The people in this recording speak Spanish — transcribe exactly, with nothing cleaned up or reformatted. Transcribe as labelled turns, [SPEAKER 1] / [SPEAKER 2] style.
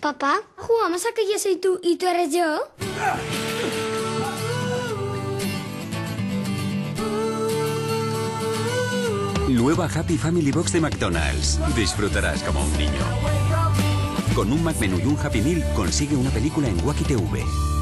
[SPEAKER 1] Papá, ¿jugamos a que yo soy tú y tú eres yo?
[SPEAKER 2] Nueva Happy Family Box de McDonald's. Disfrutarás como un niño. Con un McMenú y un Happy Meal consigue una película en Wacky T V.